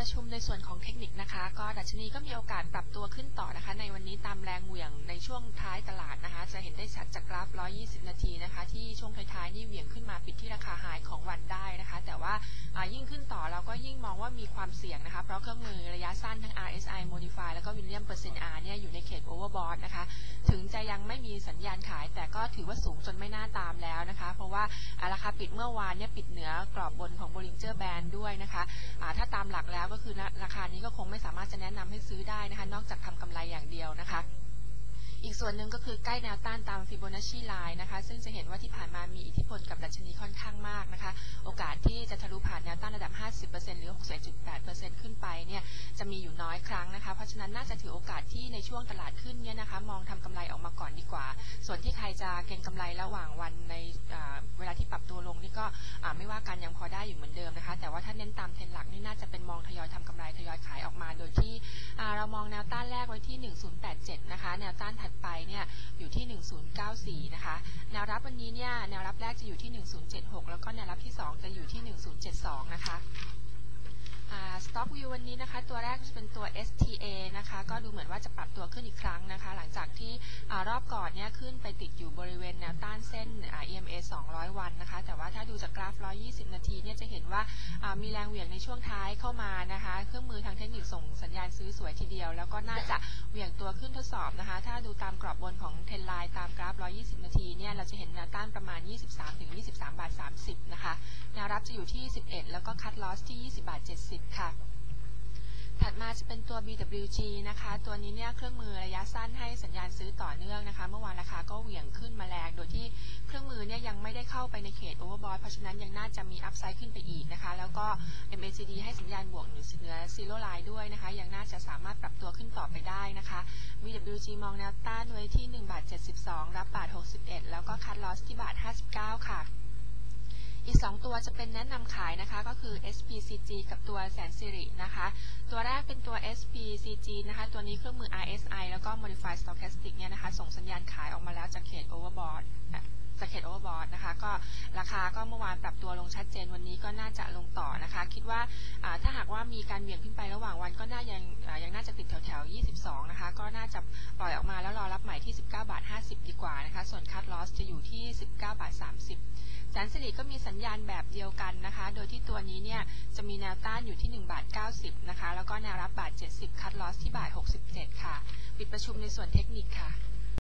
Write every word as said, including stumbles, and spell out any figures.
ประชุมในส่วนของเทคนิคนะคะก็ดัชนีก็มีโอกาสปรับตัวขึ้นต่อนะคะในวันนี้ตามแรงเหวี่ยงในช่วงท้ายตลาดนะคะจะเห็นได้ชัดจากกราฟหนึ่งร้อยยี่สิบนาทีนะคะที่ช่วงท้ายๆนี่เหวี่ยงขึ้นมาปิดที่ราคาไฮของวันได้นะคะแต่ว่ายิ่งขึ้นต่อเราก็ยิ่งมองว่ามีความเสี่ยงนะคะเพราะเครื่องมือระยะสั้นทั้ง อาร์ เอส ไอ Modify แล้วก็ Williams Percent R เนี่ยอยู่ในเขต Overbought นะคะถึงจะยังไม่มีสัญญาณขายแต่ก็ถือว่าสูงจนไม่น่าตามแล้วนะคะเพราะว่าราคาปิดเมื่อวานเนี่ยปิดเหนือกรอบบนของ Bollinger Band ด้วยนะคะถ้าตามหลักแล้วก็คือราคานี้ก็คงไม่สามารถจะแนะนำให้ซื้อได้นะคะนอกจากทำกำไรอย่างเดียวนะคะอีกส่วนหนึ่งก็คือใกล้แนวต้านตาม Fibonacci Line นะคะซึ่งจะเห็นว่าที่ผ่านมามีอิทธิพลกับดัชนีค่อนข้างมากนะคะโอกาสที่จะทะลุผ่านแนวต้านระดับ ห้าสิบเปอร์เซ็นต์ หรือ หกสิบเอ็ดจุดแปดเปอร์เซ็นต์ ขึ้นไปเนี่ยจะมีอยู่น้อยครั้งนะคะเพราะฉะนั้นน่าจะถือโอกาสที่ในช่วงตลาดขึ้นเนี่ยนะคะมองทำกำไรออกมาก่อนดีกว่าส่วนที่ใครจะเก็งกำไรระหว่างวันในเวลาที่ปรับตัวลงนี่ก็ไม่ว่ากันยังพอได้อยู่เหมือนเดิมนะคะแต่ว่าถ้าเน้นตามเทรนหลักนี่น่าจะเป็นมองทยอยทำกำไรทยอยขายออกมาโดยที่เรามองแนวต้านแรกไว้ที่หนึ่งศูนย์แปดเจ็ดนะคะแนวต้านถัดไปเนี่ยอยู่ที่หนึ่งศูนย์เก้าสี่นะคะแนวรับวันนี้เนี่ยแนวรับแรกจะอยู่ที่หนึ่งศูนย์เจ็ดหกแล้วก็แนวรับที่สองจะอยู่ที่หนึ่งศูนย์เจ็ดสองนะคะStock View วันนี้นะคะตัวแรกจะเป็นตัว เอส ที เอ นะคะก็ดูเหมือนว่าจะปรับตัวขึ้นอีกครั้งนะคะหลังจากที่รอบก่อนเนี่ยขึ้นไปติดอยู่บริเวณแนวต้านเส้น อี เอ็ม เอ สองร้อยวันนะคะแต่ว่าถ้าดูจากกราฟหนึ่งร้อยยี่สิบนาทีเนี่ยจะเห็นว่ามีแรงเหวี่ยงในช่วงท้ายเข้ามานะคะเครื่องมือทางเทคนิคส่งสัญญาณซื้อสวยทีเดียวแล้วก็น่าจะเหวี่ยงตัวขึ้นทดสอบนะคะถ้าดูตามกรอบบนของเทรนไลน์ตามกราฟหนึ่งร้อยยี่สิบนาทีเนี่ยเราจะเห็นแนวต้านประมาณยี่สิบสามถึงยี่สิบสามบาทสามสิบนะคะแนวรับจะอยู่ที่สิบเอ็ดแล้วก็คัทลอสที่ยี่สิบบาทเจ็ดสิบค่ะถัดมาจะเป็นตัว บี ดับเบิลยู จี นะคะตัวนี้เนี่ยเครื่องมือระยะสั้นให้สัญญาณซื้อต่อเนื่องนะคะเมื่อวานราคาก็เหวี่ยงขึ้นมาแรงโดยที่เครื่องมือเนี่ยยังไม่ได้เข้าไปในเขต Overbought เพราะฉะนั้นยังน่าจะมีอัพไซด์ขึ้นไปอีกนะคะแล้วก็ เอ็ม เอ ซี ดี ให้สัญญาณบวกเหนือ Zero Line ด้วยนะคะยังน่าจะสามารถปรับตัวขึ้นต่อไปได้นะคะ บี ดับเบิลยู จี มองแนวต้านไว้ที่หนึ่งบาทเจ็ดสิบสองรับบาทหกสิบเอ็ดแล้วก็คัทลอสที่บาทห้าสิบเก้าค่ะอีกสองตัวจะเป็นแนะนำขายนะคะก็คือ เอส พี ซี จี กับตัวแสนสิรินะคะตัวแรกเป็นตัว เอส พี ซี จี นะคะตัวนี้เครื่องมือ อาร์ เอส ไอ แล้วก็ Modified Stochastic เนี่ยนะคะส่งสัญญาณขายออกมาแล้วจากเขต Overbought จากเขต Overbought นะคะก็ราคาก็เมื่อวานปรับตัวลงชัดเจนวันนี้ก็น่าจะลงต่อนะคะคิดว่าถ้าหากว่ามีการเหวี่ยงขึ้นไประหว่างวันก็น่ายังยังน่าจะติดแถวแถวยี่สิบสองนะคะก็น่าจะปล่อยออกมาแล้วรอรับใหม่ที่สิบเก้าบาทห้าสิบดีกว่านะคะส่วน Cut Loss จะอยู่ที่สิบเก้าบาทสามสิบแสนสิริก็มีสัญญาณแบบเดียวกันนะคะโดยที่ตัวนี้เนี่ยจะมีแนวต้านอยู่ที่หนึ่งบาทเก้าสิบนะคะแล้วก็แนวรับบาทเจ็ดสิบคัทลอสที่บาทหกสิบเจ็ดค่ะปิดประชุมในส่วนเทคนิคค่ะ